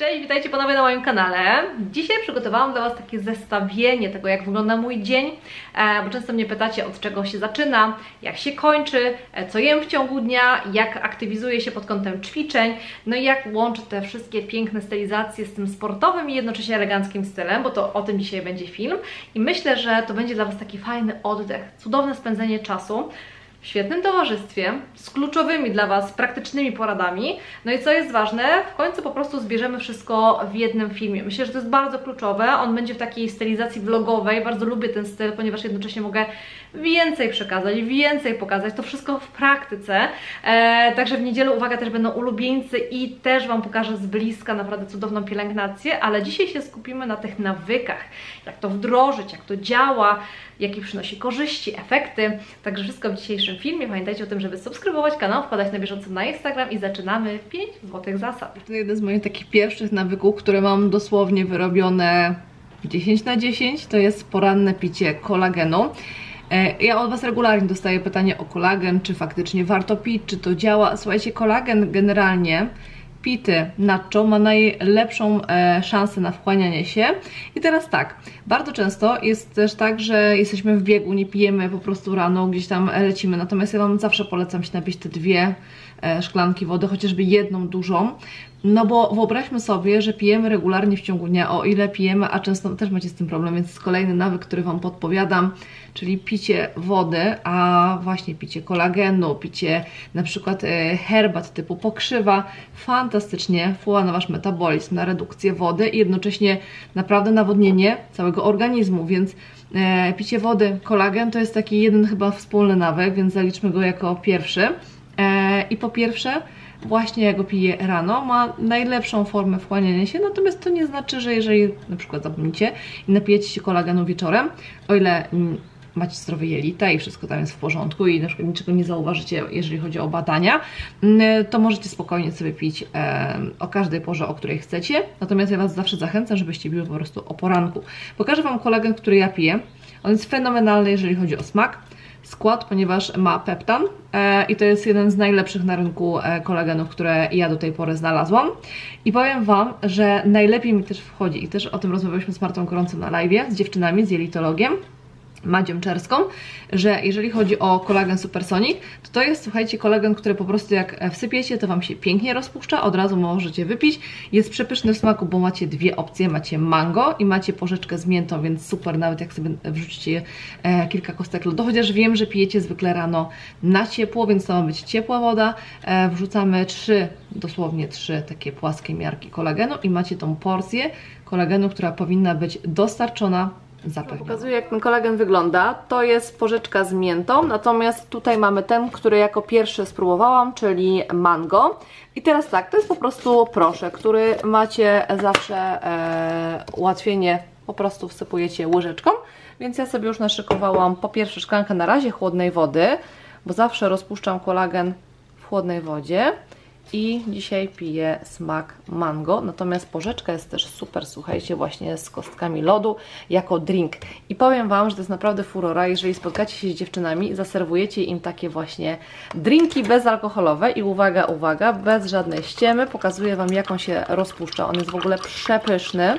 Cześć, witajcie ponownie na moim kanale. Dzisiaj przygotowałam dla Was takie zestawienie tego, jak wygląda mój dzień, bo często mnie pytacie, od czego się zaczyna, jak się kończy, co jem w ciągu dnia, jak aktywizuję się pod kątem ćwiczeń, no i jak łączę te wszystkie piękne stylizacje z tym sportowym i jednocześnie eleganckim stylem, bo to o tym dzisiaj będzie film i myślę, że to będzie dla Was taki fajny oddech, cudowne spędzenie czasu w świetnym towarzystwie, z kluczowymi dla Was praktycznymi poradami. No i co jest ważne, w końcu po prostu zbierzemy wszystko w jednym filmie. Myślę, że to jest bardzo kluczowe. On będzie w takiej stylizacji vlogowej. Bardzo lubię ten styl, ponieważ jednocześnie mogę więcej przekazać, więcej pokazać. To wszystko w praktyce. Także w niedzielę, uwaga, też będą ulubieńcy i też Wam pokażę z bliska naprawdę cudowną pielęgnację, ale dzisiaj się skupimy na tych nawykach. Jak to wdrożyć, jak to działa, jakie przynosi korzyści, efekty. Także wszystko w dzisiejszym filmie. Pamiętajcie o tym, żeby subskrybować kanał, wpadać na bieżąco na Instagram i zaczynamy 5 złotych zasad. To jeden z moich takich pierwszych nawyków, które mam dosłownie wyrobione 10 na 10, to jest poranne picie kolagenu. Ja od Was regularnie dostaję pytanie o kolagen, czy faktycznie warto pić, czy to działa. Słuchajcie, kolagen generalnie pity natto ma najlepszą szansę na wchłanianie się. I teraz tak, bardzo często jest też tak, że jesteśmy w biegu, nie pijemy po prostu rano, gdzieś tam lecimy, natomiast ja Wam zawsze polecam się napić te 2 szklanki wody, chociażby jedną dużą, no bo wyobraźmy sobie, że pijemy regularnie w ciągu dnia, o ile pijemy, a często też macie z tym problem, więc kolejny nawyk, który Wam podpowiadam, czyli picie wody, a właśnie picie kolagenu, picie na przykład herbat typu pokrzywa, fantastycznie wpływa na Wasz metabolizm, na redukcję wody i jednocześnie naprawdę nawodnienie całego organizmu, więc picie wody, kolagen to jest taki jeden chyba wspólny nawyk, więc zaliczmy go jako pierwszy. I po pierwsze, właśnie jak go piję rano, ma najlepszą formę wchłaniania się, natomiast to nie znaczy, że jeżeli na przykład zapomnicie i napijecie się kolagenu wieczorem, o ile macie zdrowe jelita i wszystko tam jest w porządku i na przykład niczego nie zauważycie, jeżeli chodzi o badania, to możecie spokojnie sobie pić o każdej porze, o której chcecie, natomiast ja Was zawsze zachęcam, żebyście piły po prostu o poranku. Pokażę Wam kolagen, który ja piję. On jest fenomenalny, jeżeli chodzi o smak, skład, ponieważ ma peptan i to jest jeden z najlepszych na rynku kolagenów, które ja do tej pory znalazłam. I powiem Wam, że najlepiej mi też wchodzi i też o tym rozmawialiśmy z Martą Gorącą na live, z dziewczynami, z jelitologiem, Madzią Czerską, że jeżeli chodzi o kolagen Supersonic, to jest, słuchajcie, kolagen, który po prostu jak wsypiecie, to Wam się pięknie rozpuszcza, od razu możecie wypić. Jest przepyszny w smaku, bo macie 2 opcje, macie mango i macie porzeczkę z miętą, więc super, nawet jak sobie wrzucicie kilka kostek lodu, chociaż wiem, że pijecie zwykle rano na ciepło, więc to ma być ciepła woda. Wrzucamy 3, dosłownie 3 takie płaskie miarki kolagenu i macie tą porcję kolagenu, która powinna być dostarczona. Pokazuję, jak ten kolagen wygląda. To jest porzeczka z miętą, natomiast tutaj mamy ten, który jako pierwszy spróbowałam, czyli mango. I teraz tak, to jest po prostu proszek, który macie zawsze ułatwienie, po prostu wsypujecie łyżeczką. Więc ja sobie już naszykowałam po pierwsze szklankę na razie chłodnej wody, bo zawsze rozpuszczam kolagen w chłodnej wodzie. I dzisiaj piję smak mango, natomiast porzeczka jest też super, słuchajcie, właśnie z kostkami lodu jako drink. I powiem Wam, że to jest naprawdę furora, jeżeli spotkacie się z dziewczynami i zaserwujecie im takie właśnie drinki bezalkoholowe i uwaga, uwaga, bez żadnej ściemy, pokazuję Wam, jak on się rozpuszcza. On jest w ogóle przepyszny.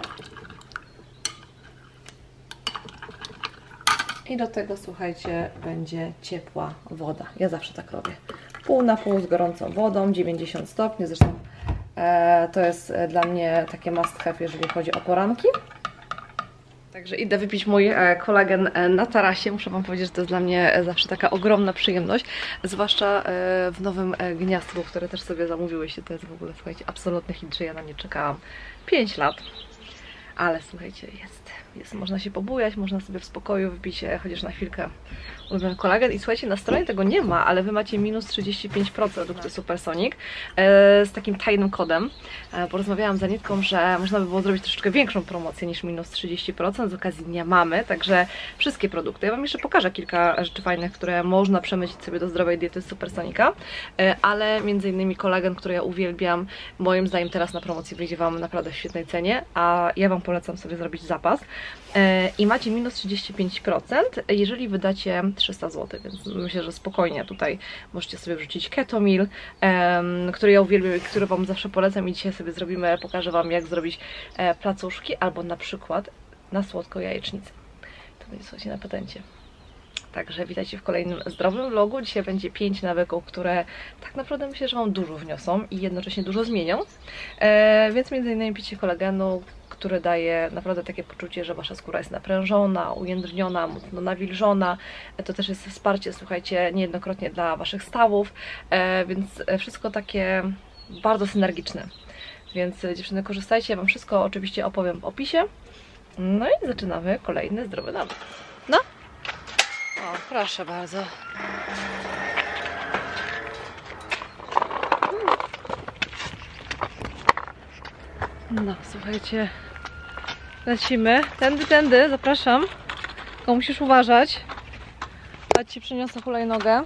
I do tego, słuchajcie, będzie ciepła woda. Ja zawsze tak robię. Pół na pół z gorącą wodą, 90 stopni. Zresztą to jest dla mnie takie must have, jeżeli chodzi o poranki. Także idę wypić mój kolagen na tarasie. Muszę Wam powiedzieć, że to jest dla mnie zawsze taka ogromna przyjemność. Zwłaszcza w Nowym Gniazdku, które też sobie zamówiłyście. To jest w ogóle, słuchajcie, absolutny hit, że ja na nie czekałam 5 lat. Ale słuchajcie, jest. Można się pobujać, można sobie w spokoju wypić chociaż na chwilkę ulubiony kolagen. I słuchajcie, na stronie tego nie ma, ale Wy macie minus 35% produkty Supersonic z takim tajnym kodem. Porozmawiałam z Anitką, że można by było zrobić troszeczkę większą promocję niż minus 30% z okazji Dnia Mamy, także wszystkie produkty. Ja Wam jeszcze pokażę kilka rzeczy fajnych, które można przemycić sobie do zdrowej diety z Supersonica, ale między innymi kolagen, który ja uwielbiam, moim zdaniem teraz na promocji wyjdzie Wam naprawdę w świetnej cenie, a ja Wam polecam sobie zrobić zapas. I macie minus 35%, jeżeli wydacie 300 zł, więc myślę, że spokojnie tutaj możecie sobie wrzucić Ketomil, który ja uwielbiam i który Wam zawsze polecam i dzisiaj sobie zrobimy, pokażę Wam jak zrobić placuszki albo na przykład na słodką jajecznicę. To będzie, słuchajcie, na patencie. Także witajcie w kolejnym zdrowym vlogu. Dzisiaj będzie 5 nawyków, które tak naprawdę myślę, że Wam dużo wniosą i jednocześnie dużo zmienią. Więc między innymi picie kolagenu, który daje naprawdę takie poczucie, że Wasza skóra jest naprężona, ujędrniona, mocno nawilżona. To też jest wsparcie, słuchajcie, niejednokrotnie dla Waszych stawów, więc wszystko takie bardzo synergiczne. Więc dziewczyny, korzystajcie, ja Wam wszystko oczywiście opowiem w opisie. No i zaczynamy kolejny zdrowy nawyk. No? O, proszę bardzo. No, słuchajcie, lecimy. Tędy, zapraszam. Tylko musisz uważać. Ja Ci przyniosę hulajnogę.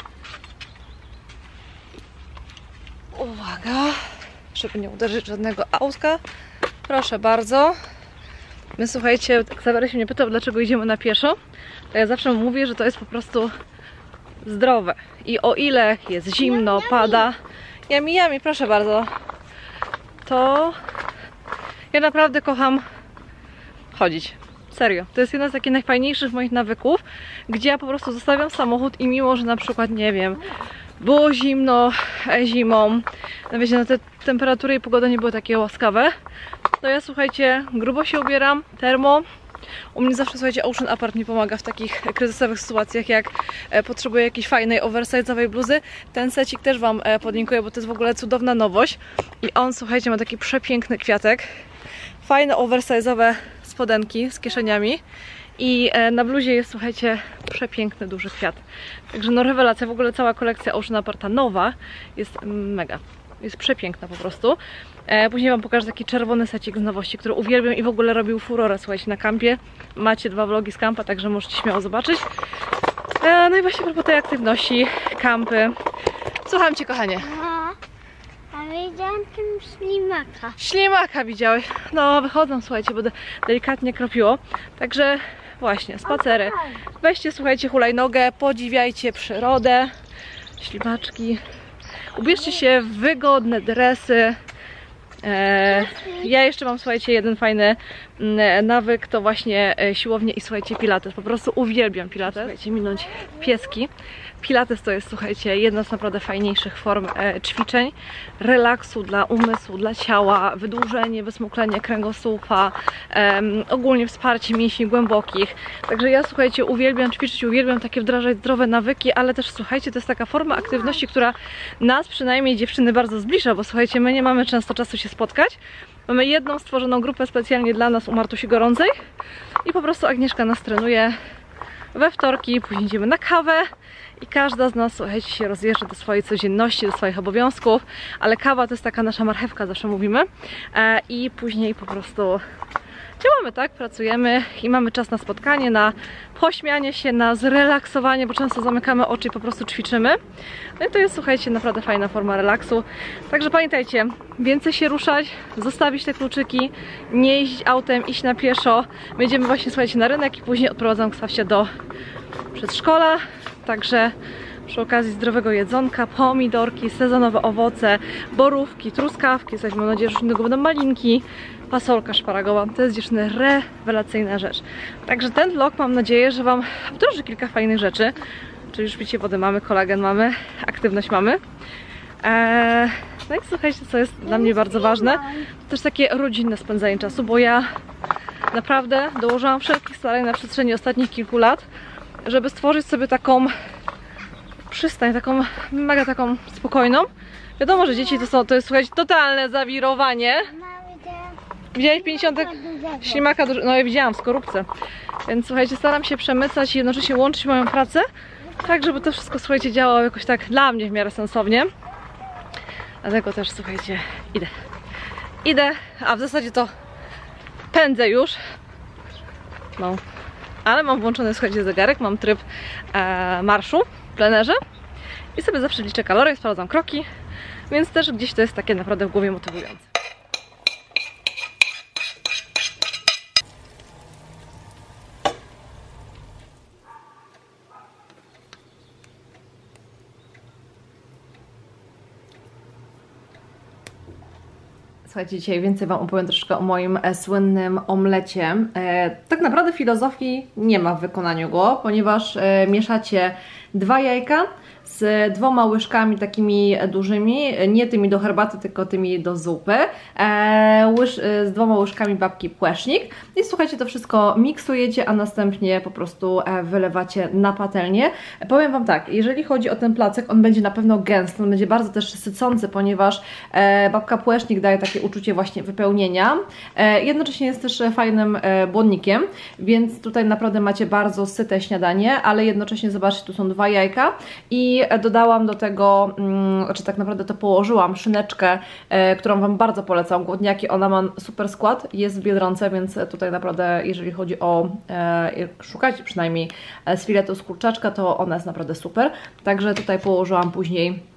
Uwaga, żeby nie uderzyć żadnego autka. Proszę bardzo. My, słuchajcie, Ksawery się mnie pytał, dlaczego idziemy na pieszo. To ja zawsze mówię, że to jest po prostu zdrowe. I o ile jest zimno, pada, yummy, proszę bardzo, to ja naprawdę kocham chodzić. Serio. To jest jedna z takich najfajniejszych moich nawyków, gdzie ja po prostu zostawiam samochód i mimo, że na przykład, nie wiem, było zimno zimą, no wiecie, no te temperatury i pogoda nie były takie łaskawe, to ja, słuchajcie, grubo się ubieram, termo. U mnie zawsze, słuchajcie, Ocean Apart mi pomaga w takich kryzysowych sytuacjach, jak potrzebuję jakiejś fajnej, oversize'owej bluzy. Ten secik też Wam podlinkuję, bo to jest w ogóle cudowna nowość. I on, słuchajcie, ma taki przepiękny kwiatek. Fajne, oversize'owe spodenki z kieszeniami. I na bluzie jest, słuchajcie, przepiękny, duży kwiat. Także no rewelacja, w ogóle cała kolekcja Ocean Aparta nowa jest mega. Jest przepiękna po prostu. Później Wam pokażę taki czerwony secik z nowości, który uwielbiam i w ogóle robił furorę, słuchajcie, na kampie. Macie 2 vlogi z kampa, także możecie śmiało zobaczyć. No i właśnie propos tej aktywności, kampy. Słucham Cię, kochanie. A widziałam tam ślimaka. Ślimaka widziałeś? No, wychodzą, słuchajcie, bo delikatnie kropiło. Także właśnie, spacery. Weźcie, słuchajcie, hulajnogę, podziwiajcie przyrodę. Ślimaczki. Ubierzcie się w wygodne dresy. Ja jeszcze mam, słuchajcie, jeden fajny nawyk, to właśnie siłownia i, słuchajcie, pilates. Po prostu uwielbiam pilates. Słuchajcie, minąć pieski. Pilates to jest, słuchajcie, jedna z naprawdę fajniejszych form ćwiczeń, relaksu dla umysłu, dla ciała, wydłużenie, wysmuklenie kręgosłupa, ogólnie wsparcie mięśni głębokich. Także ja, słuchajcie, uwielbiam ćwiczyć, uwielbiam takie wdrażać zdrowe nawyki, ale też, słuchajcie, to jest taka forma aktywności, która nas, przynajmniej dziewczyny, bardzo zbliża, bo słuchajcie, my nie mamy często czasu się spotkać. Mamy jedną stworzoną grupę specjalnie dla nas u Martusi Gorącej i po prostu Agnieszka nas trenuje we wtorki, później idziemy na kawę i każda z nas, słuchajcie, się rozjeżdża do swojej codzienności, do swoich obowiązków, ale kawa to jest taka nasza marchewka, zawsze mówimy, i później po prostu działamy, tak? Pracujemy i mamy czas na spotkanie, na pośmianie się, na zrelaksowanie, bo często zamykamy oczy i po prostu ćwiczymy. No i to jest, słuchajcie, naprawdę fajna forma relaksu. Także pamiętajcie, więcej się ruszać, zostawić te kluczyki, nie jeździć autem, iść na pieszo. My idziemy właśnie, słuchajcie, na rynek i później odprowadzam Ksawsia do przedszkola. Także przy okazji zdrowego jedzonka, pomidorki, sezonowe owoce, borówki, truskawki, mam nadzieję, że już niedługo będą malinki, fasolka szparagowa. To jest, dziewczyny, rewelacyjna rzecz. Także ten vlog, mam nadzieję, że Wam wdroży kilka fajnych rzeczy. Czyli już picie wody mamy, kolagen mamy, aktywność mamy. No i słuchajcie, co jest dla mnie bardzo ważne, to też takie rodzinne spędzanie czasu, bo ja naprawdę dołożyłam wszelkich starań na przestrzeni ostatnich kilku lat, żeby stworzyć sobie taką przystań, taką mega taką spokojną. Wiadomo, że dzieci to jest, słuchajcie, totalne zawirowanie. Widziałeś 50 ślimaka? No ja widziałam w skorupce. Więc słuchajcie, staram się przemycać i jednocześnie łączyć moją pracę, tak żeby to wszystko, słuchajcie, działało jakoś tak dla mnie w miarę sensownie. Dlatego też, słuchajcie, idę, a w zasadzie to pędzę już. No, ale mam włączony, słuchajcie, zegarek, mam tryb marszu w plenerze i sobie zawsze liczę kalorie, sprawdzam kroki, więc też gdzieś to jest takie naprawdę w głowie motywujące. Słuchajcie, dzisiaj więcej Wam opowiem troszkę o moim słynnym omlecie. Tak naprawdę filozofii nie ma w wykonaniu go, ponieważ mieszacie 2 jajka z 2 łyżkami takimi dużymi, nie tymi do herbaty, tylko tymi do zupy, z 2 łyżkami babki płecznik i słuchajcie, to wszystko miksujecie, a następnie po prostu wylewacie na patelnię. Powiem Wam tak, jeżeli chodzi o ten placek, on będzie na pewno gęsty, on będzie bardzo też sycący, ponieważ babka płecznik daje takie uczucie właśnie wypełnienia, jednocześnie jest też fajnym błonnikiem, więc tutaj naprawdę macie bardzo syte śniadanie, ale jednocześnie zobaczcie, tu są 2 jajka i dodałam do tego, znaczy tak naprawdę to położyłam szyneczkę, którą Wam bardzo polecam, głodniaki, ona ma super skład, jest w Biedronce, więc tutaj naprawdę jeżeli chodzi o, szukacie przynajmniej z filetu z kurczaczka, to ona jest naprawdę super, także tutaj położyłam później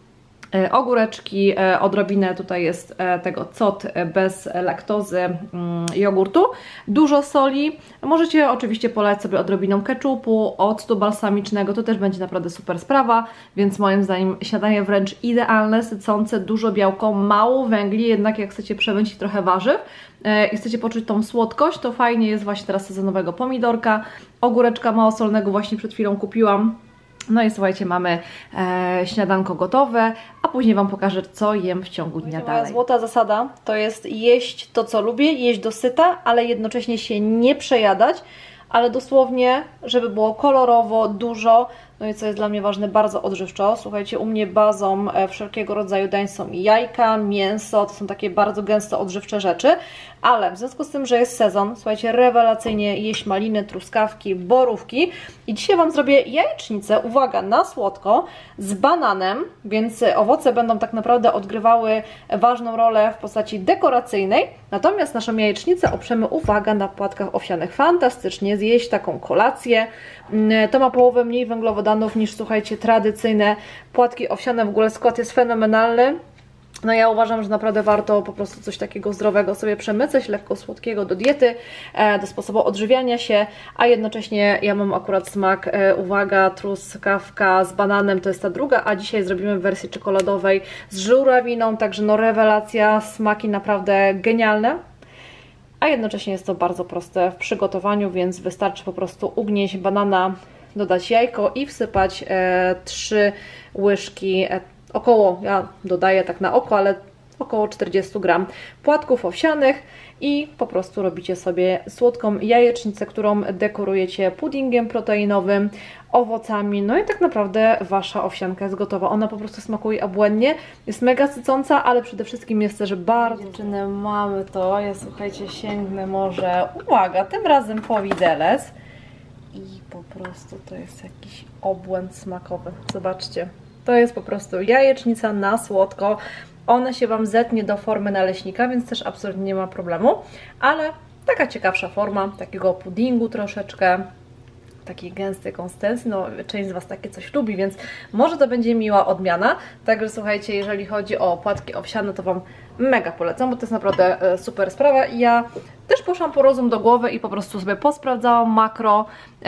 ogóreczki, odrobinę tutaj jest tego cot bez laktozy jogurtu, dużo soli, możecie oczywiście polać sobie odrobiną keczupu, octu balsamicznego, to też będzie naprawdę super sprawa, więc moim zdaniem śniadanie wręcz idealne, sycące, dużo białko, mało węgli, jednak jak chcecie przemycić trochę warzyw i chcecie poczuć tą słodkość, to fajnie jest właśnie teraz sezonowego pomidorka, ogóreczka małosolnego właśnie przed chwilą kupiłam. No i słuchajcie, mamy śniadanko gotowe, a później Wam pokażę, co jem w ciągu dnia dalej. Moja złota zasada to jest jeść to, co lubię, jeść dosyta, ale jednocześnie się nie przejadać, ale dosłownie, żeby było kolorowo, dużo, no i co jest dla mnie ważne, bardzo odżywczo. Słuchajcie, u mnie bazą wszelkiego rodzaju dań są jajka, mięso, to są takie bardzo gęsto odżywcze rzeczy, ale w związku z tym, że jest sezon, słuchajcie, rewelacyjnie jeść maliny, truskawki, borówki i dzisiaj Wam zrobię jajecznicę, uwaga, na słodko, z bananem, więc owoce będą tak naprawdę odgrywały ważną rolę w postaci dekoracyjnej, natomiast naszą jajecznicę oprzemy, uwaga, na płatkach owsianych. Fantastycznie zjeść taką kolację, to ma połowę mniej węglowodanów niż, słuchajcie, tradycyjne płatki owsiane, w ogóle skład jest fenomenalny. No ja uważam, że naprawdę warto po prostu coś takiego zdrowego sobie przemycać, lekko słodkiego do diety, do sposobu odżywiania się, a jednocześnie ja mam akurat smak, uwaga, truskawka z bananem, to jest ta druga, a dzisiaj zrobimy w wersji czekoladowej z żurawiną, także no rewelacja, smaki naprawdę genialne. A jednocześnie jest to bardzo proste w przygotowaniu, więc wystarczy po prostu ugnieść banana, dodać jajko i wsypać 3 łyżki, około, ja dodaję tak na oko, ale około 40 gram płatków owsianych i po prostu robicie sobie słodką jajecznicę, którą dekorujecie puddingiem proteinowym, owocami, no i tak naprawdę Wasza owsianka jest gotowa. Ona po prostu smakuje obłędnie, jest mega sycąca, ale przede wszystkim jest też bardzo... Dziewczyny, mamy to, ja słuchajcie, sięgnę może, uwaga, tym razem po widelec i po prostu to jest jakiś obłęd smakowy, zobaczcie. To jest po prostu jajecznica na słodko. Ona się Wam zetnie do formy naleśnika, więc też absolutnie nie ma problemu. Ale taka ciekawsza forma, takiego puddingu troszeczkę, takiej gęstej konsystencji. No, część z Was takie coś lubi, więc może to będzie miła odmiana. Także słuchajcie, jeżeli chodzi o płatki owsiane, to Wam mega polecam, bo to jest naprawdę super sprawa. I ja też poszłam po rozum do głowy i po prostu sobie posprawdzałam makro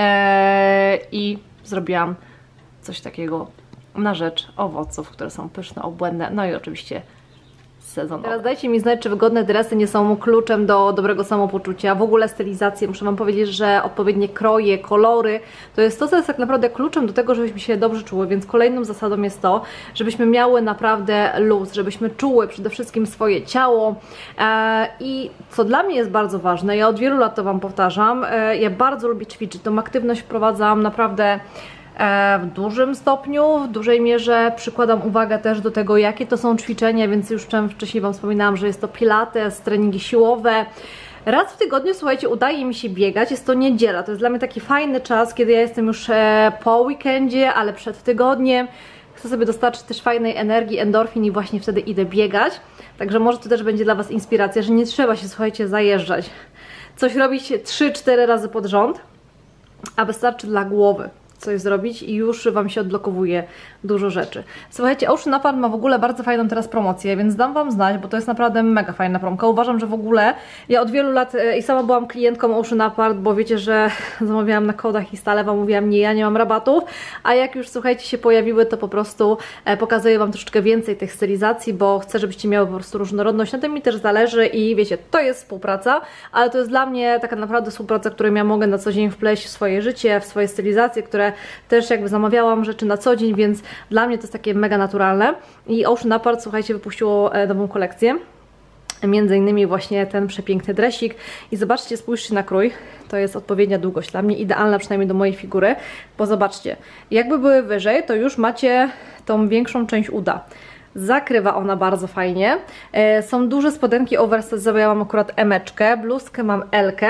i zrobiłam coś takiego na rzecz owoców, które są pyszne, obłędne, no i oczywiście sezonowe. Teraz dajcie mi znać, czy wygodne dresy nie są kluczem do dobrego samopoczucia, w ogóle stylizację. Muszę Wam powiedzieć, że odpowiednie kroje, kolory, to jest to, co jest tak naprawdę kluczem do tego, żebyśmy się dobrze czuły, więc kolejną zasadą jest to, żebyśmy miały naprawdę luz, żebyśmy czuły przede wszystkim swoje ciało i co dla mnie jest bardzo ważne, ja od wielu lat to Wam powtarzam, ja bardzo lubię ćwiczyć, tą aktywność wprowadzam naprawdę w dużym stopniu, w dużej mierze przykładam uwagę też do tego, jakie to są ćwiczenia, więc już wcześniej Wam wspominałam, że jest to pilates, treningi siłowe. Raz w tygodniu, słuchajcie, udaje mi się biegać, jest to niedziela, to jest dla mnie taki fajny czas, kiedy ja jestem już po weekendzie, ale przed tygodniem. Chcę sobie dostarczyć też fajnej energii, endorfin i właśnie wtedy idę biegać. Także może to też będzie dla Was inspiracja, że nie trzeba się, słuchajcie, zajeżdżać. Coś robić 3-4 razy pod rząd, a wystarczy dla głowy coś zrobić i już Wam się odblokowuje dużo rzeczy. Słuchajcie, Ocean Apart ma w ogóle bardzo fajną teraz promocję, więc dam Wam znać, bo to jest naprawdę mega fajna promka. Uważam, że w ogóle ja od wielu lat i sama byłam klientką Ocean Apart, bo wiecie, że zamawiałam na kodach i stale Wam mówiłam, nie, ja nie mam rabatów, a jak już, słuchajcie, się pojawiły, to po prostu pokazuję Wam troszeczkę więcej tych stylizacji, bo chcę, żebyście miały po prostu różnorodność, na tym mi też zależy i wiecie, to jest współpraca, ale to jest dla mnie taka naprawdę współpraca, którą ja mogę na co dzień wpleść w swoje życie, w swoje stylizacje, które też jakby zamawiałam rzeczy na co dzień, więc dla mnie to jest takie mega naturalne. I Ocean Apart, słuchajcie, wypuściło nową kolekcję, między innymi właśnie ten przepiękny dresik i zobaczcie, spójrzcie na krój, to jest odpowiednia długość, dla mnie idealna przynajmniej do mojej figury, bo zobaczcie, jakby były wyżej, to już macie tą większą część uda. Zakrywa ona bardzo fajnie. Są duże spodenki oversize'owe, ja mam akurat M-eczkę, bluzkę mam L-kę.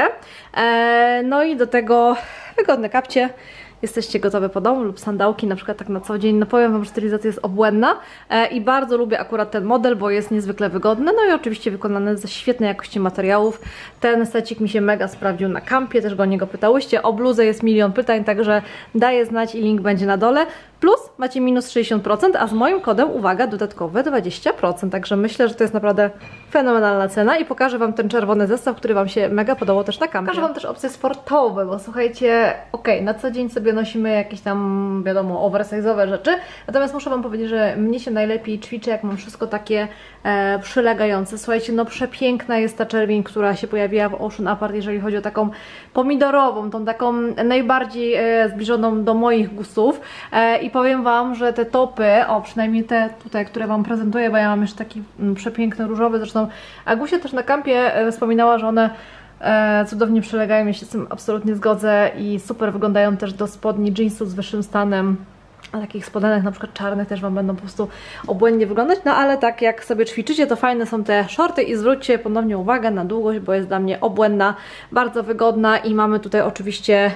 No i do tego wygodne kapcie. Jesteście gotowe po domu lub sandałki, na przykład tak na co dzień. No powiem Wam, że stylizacja jest obłędna i bardzo lubię akurat ten model, bo jest niezwykle wygodny. No i oczywiście wykonany ze świetnej jakości materiałów. Ten secik mi się mega sprawdził na kampie, też go o niego pytałyście. O bluzę jest milion pytań, także daję znać i link będzie na dole. Plus macie minus 60%, a z moim kodem, uwaga, dodatkowe 20%. Także myślę, że to jest naprawdę fenomenalna cena i pokażę Wam ten czerwony zestaw, który Wam się mega podobał też na kampie. Pokażę Wam też opcje sportowe, bo słuchajcie, okej, na co dzień sobie nosimy jakieś tam, wiadomo, oversize'owe rzeczy, natomiast muszę Wam powiedzieć, że mnie się najlepiej ćwiczy, jak mam wszystko takie przylegające. Słuchajcie, no przepiękna jest ta czerwień, która się pojawiła w Ocean Apart, jeżeli chodzi o taką pomidorową, tą taką najbardziej zbliżoną do moich gustów i powiem Wam, że te topy, o przynajmniej te tutaj, które Wam prezentuję, bo ja mam jeszcze taki przepiękny różowy, zresztą Agusia też na kampie wspominała, że one cudownie przylegają, ja się z tym absolutnie zgodzę i super wyglądają też do spodni jeansów z wyższym stanem. A takich spodenek na przykład czarnych też Wam będą po prostu obłędnie wyglądać, no ale tak jak sobie ćwiczycie, to fajne są te shorty i zwróćcie ponownie uwagę na długość, bo jest dla mnie obłędna, bardzo wygodna i mamy tutaj oczywiście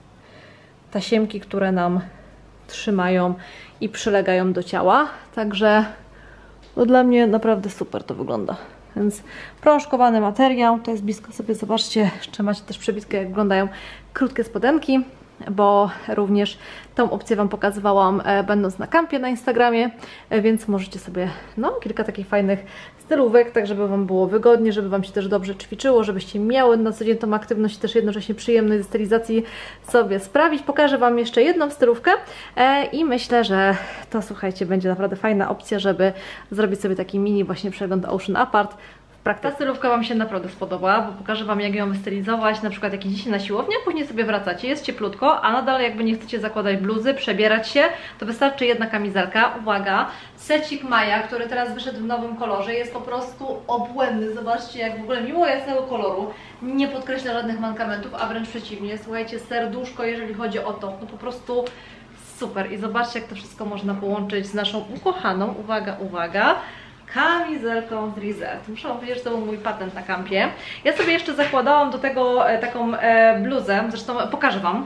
tasiemki, które nam trzymają i przylegają do ciała, także no dla mnie naprawdę super to wygląda. Więc prążkowany materiał, to jest blisko sobie, zobaczcie, jeszcze macie też przebitkę, jak wyglądają krótkie spodenki, bo również tą opcję Wam pokazywałam będąc na kampie na Instagramie, więc możecie sobie no, kilka takich fajnych stylówek, tak żeby Wam było wygodnie, żeby Wam się też dobrze ćwiczyło, żebyście miały na co dzień tą aktywność też jednocześnie przyjemnej ze stylizacji sobie sprawić. Pokażę Wam jeszcze jedną stylówkę i myślę, że to, słuchajcie, będzie naprawdę fajna opcja, żeby zrobić sobie taki mini właśnie przegląd Ocean Apart. Ta stylówka Wam się naprawdę spodobała, bo pokażę Wam, jak ją wystylizować, na przykład jak idziecie na siłownię, a później sobie wracacie, jest cieplutko, a nadal jakby nie chcecie zakładać bluzy, przebierać się, to wystarczy jedna kamizelka. Uwaga, secik Maja, który teraz wyszedł w nowym kolorze, jest po prostu obłędny. Zobaczcie, jak w ogóle mimo jasnego koloru nie podkreśla żadnych mankamentów, a wręcz przeciwnie, słuchajcie, serduszko, jeżeli chodzi o to, no po prostu super. I zobaczcie, jak to wszystko można połączyć z naszą ukochaną, uwaga, uwaga, kamizelką z Reserved. Muszę Wam powiedzieć, że to był mój patent na kampie. Ja sobie jeszcze zakładałam do tego taką bluzę, zresztą pokażę Wam.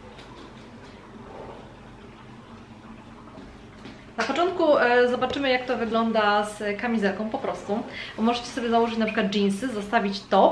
Na początku zobaczymy, jak to wygląda z kamizelką po prostu. Bo możecie sobie założyć na przykład jeansy, zostawić top.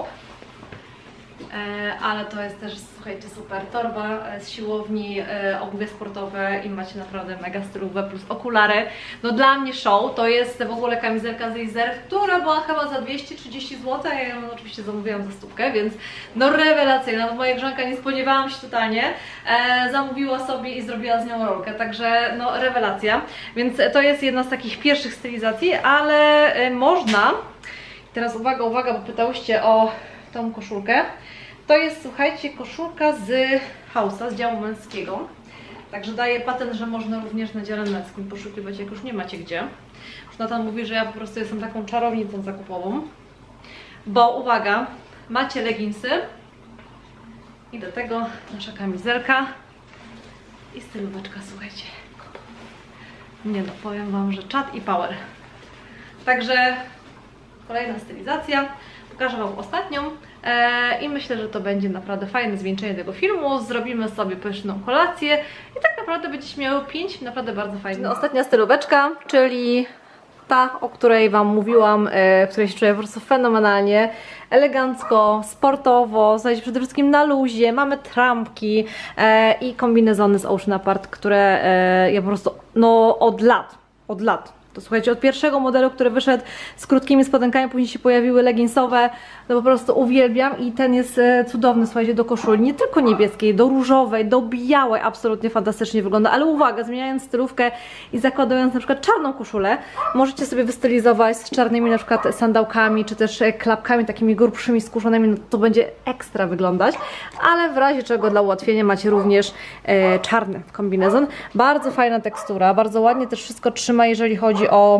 Ale to jest też, słuchajcie, super torba z siłowni, obuwie sportowe i macie naprawdę mega stylówę plus okulary. No dla mnie show, to jest w ogóle kamizelka z Reserved, która była chyba za 230 zł, ja ją oczywiście zamówiłam za 100, więc no rewelacyjna, nawet moja grzanka nie spodziewałam się totalnie, zamówiła sobie i zrobiła z nią rolkę, także no rewelacja, więc to jest jedna z takich pierwszych stylizacji, ale można, teraz uwaga, uwaga, bo pytałyście o tą koszulkę. To jest, słuchajcie, koszulka z House'a, z działu męskiego. Także daję patent, że można również na dziale męskim poszukiwać, jak już nie macie gdzie. Już Natan mówi, że ja po prostu jestem taką czarownicą zakupową. Bo uwaga, macie leginsy i do tego nasza kamizelka i stylóweczka, słuchajcie. Nie no, powiem Wam, że czad i power. Także kolejna stylizacja. Pokażę Wam ostatnią i myślę, że to będzie naprawdę fajne zwieńczenie tego filmu. Zrobimy sobie pyszną kolację i tak naprawdę będziecie miały 5 naprawdę bardzo fajnych. No, ostatnia stylóweczka, czyli ta, o której Wam mówiłam, w której się czuję po prostu fenomenalnie, elegancko, sportowo, słuchajcie, przede wszystkim na luzie, mamy trampki i kombinezony z Ocean Apart, które ja po prostu, no od lat. To słuchajcie, od pierwszego modelu, który wyszedł z krótkimi spodenkami, później się pojawiły leginsowe, no po prostu uwielbiam i ten jest cudowny, słuchajcie, do koszuli, nie tylko niebieskiej, do różowej, do białej, absolutnie fantastycznie wygląda, ale uwaga, zmieniając stylówkę i zakładając na przykład czarną koszulę, możecie sobie wystylizować z czarnymi na przykład sandałkami, czy też klapkami takimi grubszymi, skórzanymi, no to będzie ekstra wyglądać, ale w razie czego dla ułatwienia macie również czarny kombinezon, bardzo fajna tekstura, bardzo ładnie też wszystko trzyma, jeżeli chodzi o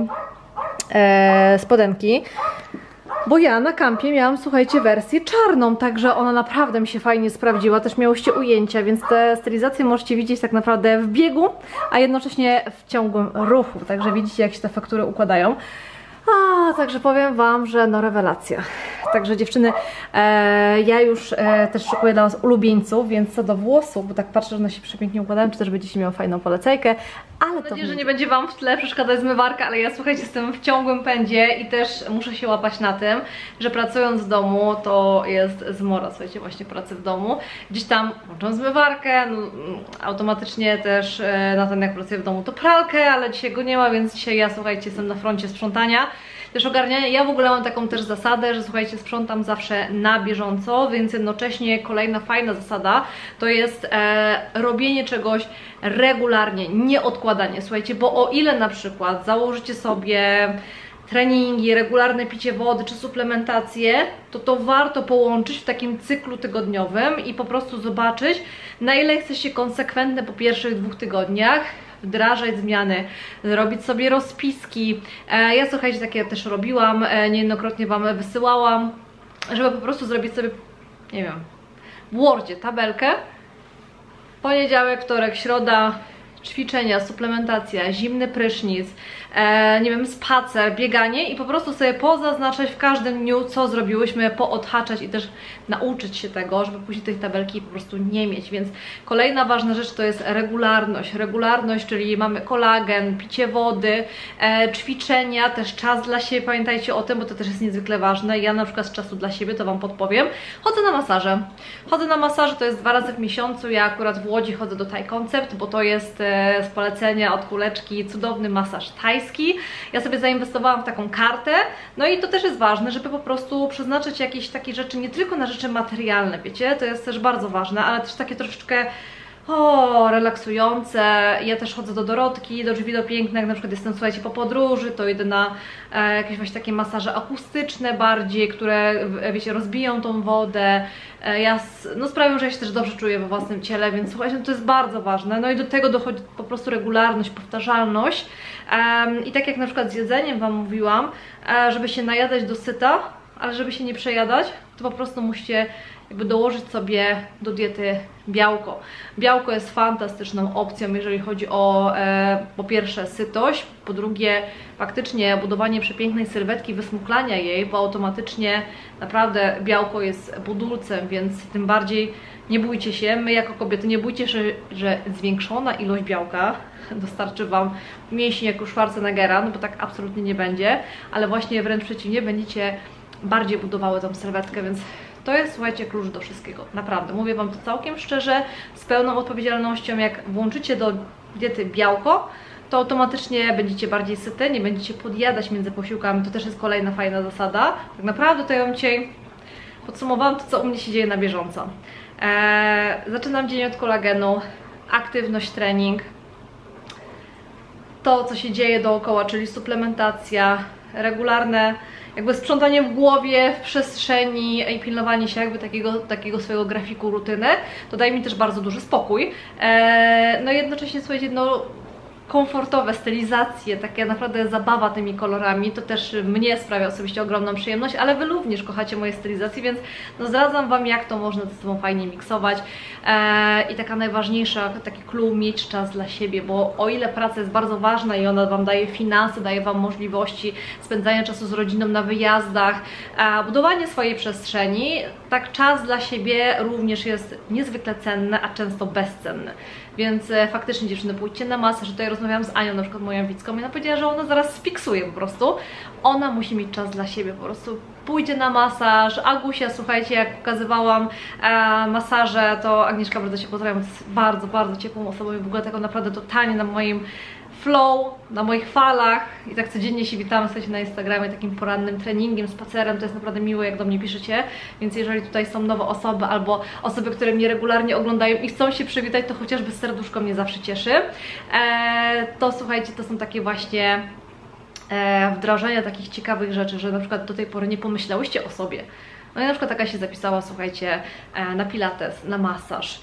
spodenki, bo ja na kampie miałam, słuchajcie, wersję czarną, także ona naprawdę mi się fajnie sprawdziła, też miałyście ujęcia, więc te stylizacje możecie widzieć tak naprawdę w biegu, a jednocześnie w ciągłym ruchu, także widzicie, jak się te faktury układają. Także powiem Wam, że no rewelacja. Także dziewczyny, ja już też szykuję dla Was ulubieńców, więc co do włosów, bo tak patrzę, że one się przepięknie układają, czy też będziecie miały fajną polecajkę, ale to... Mam nadzieję, że nie będzie Wam w tle przeszkadzać zmywarka, ale ja, słuchajcie, jestem w ciągłym pędzie i też muszę się łapać na tym, że pracując w domu to jest zmora, słuchajcie, właśnie pracy w domu. Gdzieś tam włączam zmywarkę, no, automatycznie też na ten, jak pracuję w domu, to pralkę, ale dzisiaj go nie ma, więc dzisiaj ja, słuchajcie, jestem na froncie sprzątania. Też ogarniania. Ja w ogóle mam taką też zasadę, że słuchajcie, sprzątam zawsze na bieżąco, więc jednocześnie kolejna fajna zasada to jest robienie czegoś regularnie, nie odkładanie. Słuchajcie, bo o ile na przykład założycie sobie treningi, regularne picie wody czy suplementację, to warto połączyć w takim cyklu tygodniowym i po prostu zobaczyć, na ile jesteście konsekwentne po pierwszych 2 tygodniach, wdrażać zmiany, robić sobie rozpiski. Ja, słuchajcie, takie też robiłam, niejednokrotnie Wam wysyłałam, żeby po prostu zrobić sobie, nie wiem, w Wordzie tabelkę. Poniedziałek, wtorek, środa, ćwiczenia, suplementacja, zimny prysznic, nie wiem, spacer, bieganie i po prostu sobie pozaznaczać w każdym dniu, co zrobiłyśmy, poodhaczać i też nauczyć się tego, żeby później tej tabelki po prostu nie mieć. Więc kolejna ważna rzecz to jest regularność. Regularność, czyli mamy kolagen, picie wody, ćwiczenia, też czas dla siebie, pamiętajcie o tym, bo to też jest niezwykle ważne. Ja na przykład z czasu dla siebie, to Wam podpowiem, chodzę na masaże. Chodzę na masaże, to jest 2 razy w miesiącu, ja akurat w Łodzi chodzę do Thai Concept, bo to jest z polecenia od Kuleczki cudowny masaż tajski. Ja sobie zainwestowałam w taką kartę, no i to też jest ważne, żeby po prostu przeznaczyć jakieś takie rzeczy, nie tylko na rzeczy materialne, wiecie, to jest też bardzo ważne, ale też takie troszeczkę relaksujące. Ja też chodzę do Dorotki, do Drzwi do Piękna, jak na przykład jestem, słuchajcie, po podróży, to idę na jakieś właśnie takie masaże akustyczne bardziej, które, wiecie, rozbiją tą wodę, no sprawią, że ja się też dobrze czuję we własnym ciele, więc słuchajcie, no to jest bardzo ważne. No i do tego dochodzi po prostu regularność, powtarzalność i tak jak na przykład z jedzeniem Wam mówiłam, żeby się najadać do syta, ale żeby się nie przejadać, to po prostu musicie jakby dołożyć sobie do diety białko. Białko jest fantastyczną opcją, jeżeli chodzi o po pierwsze sytość, po drugie faktycznie budowanie przepięknej sylwetki, wysmuklania jej, bo automatycznie naprawdę białko jest budulcem, więc tym bardziej nie bójcie się, my jako kobiety nie bójcie się, że zwiększona ilość białka dostarczy Wam mięśni jak u Schwarzeneggera, no bo tak absolutnie nie będzie, ale właśnie wręcz przeciwnie, będziecie bardziej budowały tą sylwetkę, więc to jest, słuchajcie, klucz do wszystkiego. Naprawdę, mówię Wam to całkiem szczerze, z pełną odpowiedzialnością. Jak włączycie do diety białko, to automatycznie będziecie bardziej syte, nie będziecie podjadać między posiłkami. To też jest kolejna fajna zasada. Tak naprawdę to ja Wam dzisiaj podsumowałam to, co u mnie się dzieje na bieżąco. Zaczynam dzień od kolagenu, aktywność, trening, to, co się dzieje dookoła, czyli suplementacja, regularne jakby sprzątanie w głowie, w przestrzeni i pilnowanie się jakby takiego swojego grafiku, rutyny, to daje mi też bardzo duży spokój. No jednocześnie, słuchajcie, no komfortowe stylizacje, taka naprawdę zabawa tymi kolorami, to też mnie sprawia osobiście ogromną przyjemność, ale Wy również kochacie moje stylizacje, więc no zdradzam Wam, jak to można ze sobą fajnie miksować. I taka najważniejsza, taki clue, mieć czas dla siebie, bo o ile praca jest bardzo ważna i ona Wam daje finanse, daje Wam możliwości spędzania czasu z rodziną na wyjazdach, budowanie swojej przestrzeni, tak czas dla siebie również jest niezwykle cenny, a często bezcenny. Więc faktycznie dziewczyny, pójdźcie na masaż. Tutaj rozmawiałam z Anią, na przykład moją widzką, i ona powiedziała, że ona zaraz spiksuje po prostu. Ona musi mieć czas dla siebie, po prostu pójdzie na masaż. Agusia, słuchajcie, jak pokazywałam masaże, to Agnieszka, bardzo Cię pozdrawiam, jest bardzo, bardzo ciepłą osobą i w ogóle taką naprawdę totalnie na moim flow, na moich falach i tak codziennie się witamy, słuchajcie, na Instagramie takim porannym treningiem, spacerem, to jest naprawdę miłe, jak do mnie piszecie, więc jeżeli tutaj są nowe osoby albo osoby, które mnie regularnie oglądają i chcą się przywitać, to chociażby serduszko mnie zawsze cieszy. To słuchajcie, to są takie właśnie wdrażania takich ciekawych rzeczy, że na przykład do tej pory nie pomyślałyście o sobie. No i na przykład taka się zapisała, słuchajcie, na pilates, na masaż.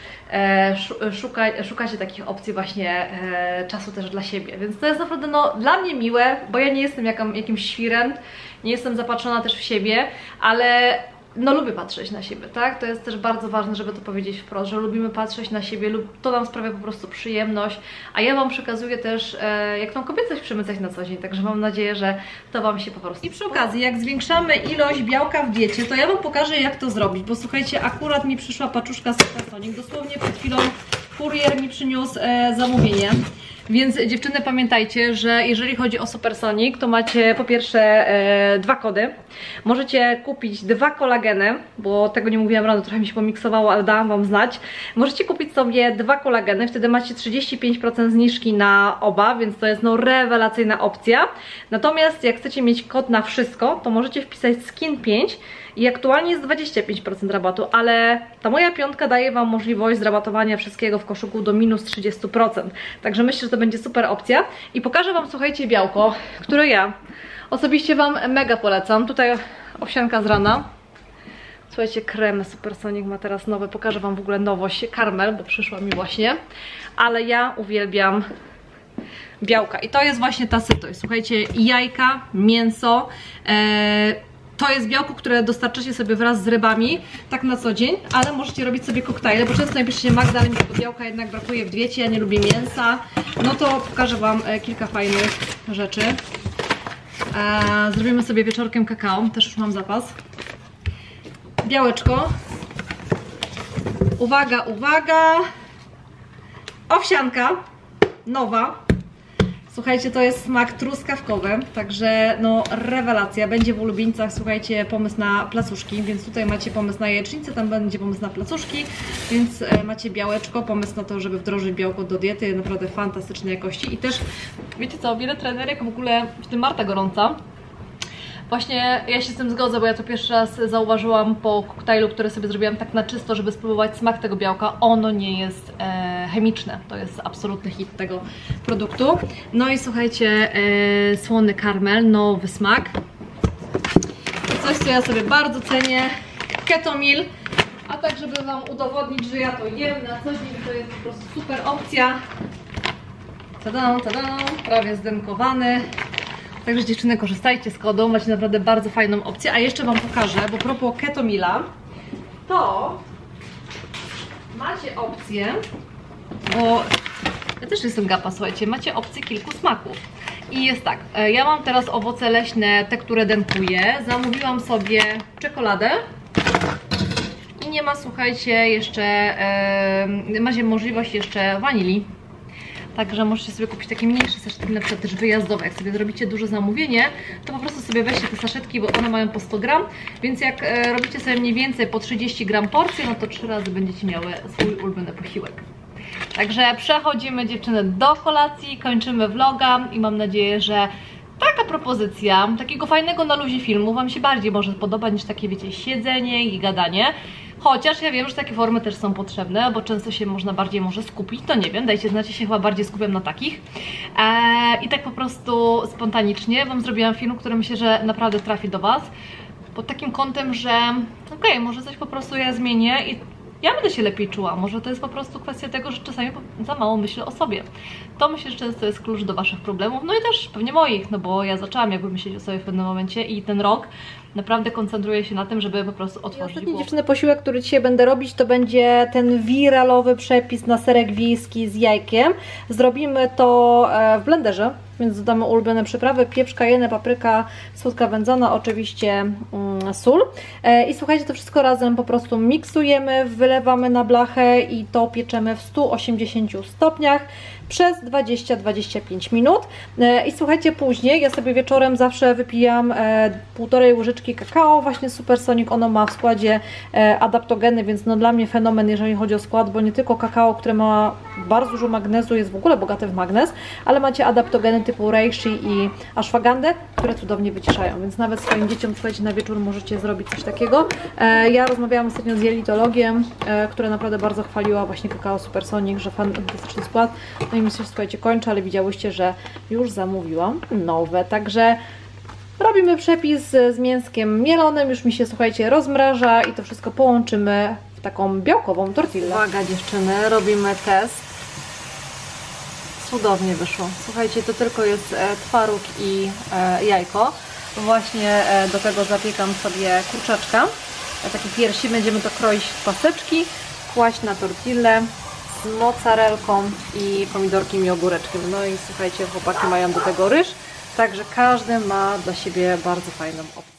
Szukacie takich opcji właśnie czasu też dla siebie. Więc to jest naprawdę no, dla mnie miłe, bo ja nie jestem jakimś świrem, nie jestem zapatrzona też w siebie, ale no lubię patrzeć na siebie, tak? To jest też bardzo ważne, żeby to powiedzieć wprost, że lubimy patrzeć na siebie, to nam sprawia po prostu przyjemność, a ja Wam przekazuję też, jak tą kobiecość przemycać na co dzień, także mam nadzieję, że to Wam się po prostu... I przy okazji, jak zwiększamy ilość białka w diecie, to ja Wam pokażę, jak to zrobić, bo słuchajcie, akurat mi przyszła paczuszka Supersonic, dosłownie przed chwilą kurier mi przyniósł zamówienie. Więc dziewczyny, pamiętajcie, że jeżeli chodzi o Supersonic, to macie po pierwsze 2 kody. Możecie kupić 2 kolageny, bo tego nie mówiłam rano, trochę mi się pomiksowało, ale dałam Wam znać. Możecie kupić sobie 2 kolageny, wtedy macie 35% zniżki na oba, więc to jest no rewelacyjna opcja. Natomiast jak chcecie mieć kod na wszystko, to możecie wpisać skin 5 i aktualnie jest 25% rabatu, ale ta moja piątka daje Wam możliwość zrabatowania wszystkiego w koszyku do minus 30%. Także myślę, że to będzie super opcja. I pokażę Wam, słuchajcie, białko, które ja osobiście Wam mega polecam. Tutaj owsianka z rana. Słuchajcie, krem Supersonic ma teraz nowe. Pokażę Wam w ogóle nowość, karmel, bo przyszła mi właśnie. Ale ja uwielbiam białka. I to jest właśnie ta sytość. Słuchajcie, jajka, mięso, to jest białko, które dostarczacie sobie wraz z rybami, tak na co dzień, ale możecie robić sobie koktajle, bo często napiszecie, Magda, ale mi tego białka jednak brakuje w diecie, ja nie lubię mięsa. No to pokażę Wam kilka fajnych rzeczy. Zrobimy sobie wieczorkiem kakao, też już mam zapas. Białeczko. Uwaga, uwaga. Owsianka nowa. Słuchajcie, to jest smak truskawkowy, także no rewelacja, będzie w ulubieńcach, słuchajcie, pomysł na placuszki, więc tutaj macie pomysł na jajecznicę, tam będzie pomysł na placuszki, więc macie białeczko, pomysł na to, żeby wdrożyć białko do diety, naprawdę fantastycznej jakości. I też, wiecie co, wiele trenerek, w ogóle w tym Marta Gorąca, właśnie ja się z tym zgodzę, bo ja to pierwszy raz zauważyłam po koktajlu, który sobie zrobiłam tak na czysto, żeby spróbować smak tego białka. Ono nie jest chemiczne, to jest absolutny hit tego produktu. No i słuchajcie, słony karmel, nowy smak. Coś, co ja sobie bardzo cenię, Keto Meal. A tak, żeby Wam udowodnić, że ja to jem na co dzień, to jest po prostu super opcja. Tadam, tadam, prawie zdenkowany. Także dziewczyny, korzystajcie z kodu, macie naprawdę bardzo fajną opcję. A jeszcze Wam pokażę, bo propos Keto Meala, to macie opcję, bo ja też jestem gapa, słuchajcie, macie opcję kilku smaków. I jest tak, ja mam teraz owoce leśne, te, które denkuję. Zamówiłam sobie czekoladę. I nie ma, słuchajcie, jeszcze, macie możliwość jeszcze wanilii. Także możecie sobie kupić takie mniejsze saszetki, na przykład też wyjazdowe. Jak sobie zrobicie duże zamówienie, to po prostu sobie weźcie te saszetki, bo one mają po 100 gram. Więc jak robicie sobie mniej więcej po 30 gram porcję, no to 3 razy będziecie miały swój ulubiony posiłek. Także przechodzimy, dziewczyny, do kolacji, kończymy vloga i mam nadzieję, że taka propozycja takiego fajnego na luzie filmu Wam się bardziej może podobać niż takie, wiecie, siedzenie i gadanie. Chociaż ja wiem, że takie formy też są potrzebne, bo często się można bardziej może skupić, to nie wiem, dajcie znać, ja się chyba bardziej skupiam na takich. I tak po prostu spontanicznie Wam zrobiłam film, który myślę, że naprawdę trafi do Was. Pod takim kątem, że okej, może coś po prostu ja zmienię i ja będę się lepiej czuła. Może to jest po prostu kwestia tego, że czasami za mało myślę o sobie. To myślę, że często jest klucz do Waszych problemów, no i też pewnie moich, no bo ja zaczęłam jakby myśleć o sobie w pewnym momencie i ten rok naprawdę koncentruję się na tym, żeby po prostu otworzyć Ostatni, głowę. dziewczyny, posiłek, który dzisiaj będę robić, to będzie ten wiralowy przepis na serek wiejski z jajkiem. Zrobimy to w blenderze, więc dodamy ulubione przyprawy, pieprz, kajenę, papryka, słodka wędzona, oczywiście sól. I słuchajcie, to wszystko razem po prostu miksujemy, wylewamy na blachę i to pieczemy w 180 stopniach przez 20-25 minut. I słuchajcie, później ja sobie wieczorem zawsze wypijam 1,5 łyżeczki kakao, właśnie Supersonic, ono ma w składzie adaptogeny, więc no dla mnie fenomen, jeżeli chodzi o skład, bo nie tylko kakao, które ma bardzo dużo magnezu, jest w ogóle bogate w magnez, ale macie adaptogeny typu reishi i ashwagandę, które cudownie wyciszają, więc nawet swoim dzieciom, słuchajcie, na wieczór możecie zrobić coś takiego. Ja rozmawiałam ostatnio z jelitologiem, która naprawdę bardzo chwaliła właśnie kakao Supersonic, że fantastyczny skład. No i myślę, że słuchajcie, kończę, ale widziałyście, że już zamówiłam nowe, także robimy przepis z mięskiem mielonym, już mi się, słuchajcie, rozmraża i to wszystko połączymy w taką białkową tortillę. Uwaga dziewczyny, robimy test. Cudownie wyszło. Słuchajcie, to tylko jest twaróg i jajko. Właśnie do tego zapiekam sobie kurczaczka. Takie piersi, będziemy to kroić w paseczki, kłaść na tortillę z mozzarelką i pomidorkiem i ogóreczkiem. No i słuchajcie, chłopaki mają do tego ryż, także każdy ma dla siebie bardzo fajną opcję.